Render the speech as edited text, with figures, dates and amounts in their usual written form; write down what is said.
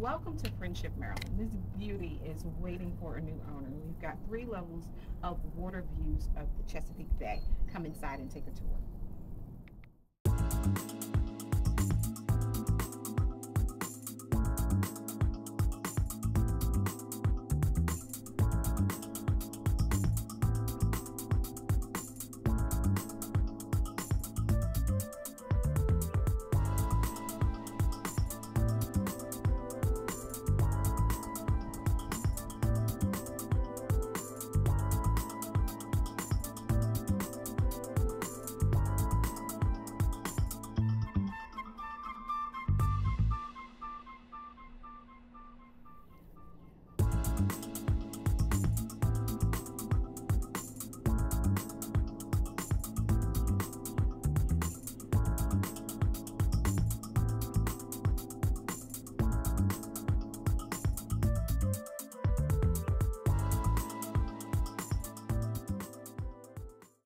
Welcome to Friendship, Maryland. This beauty is waiting for a new owner. We've got 3 levels of water views of the Chesapeake Bay. Come inside and take a tour.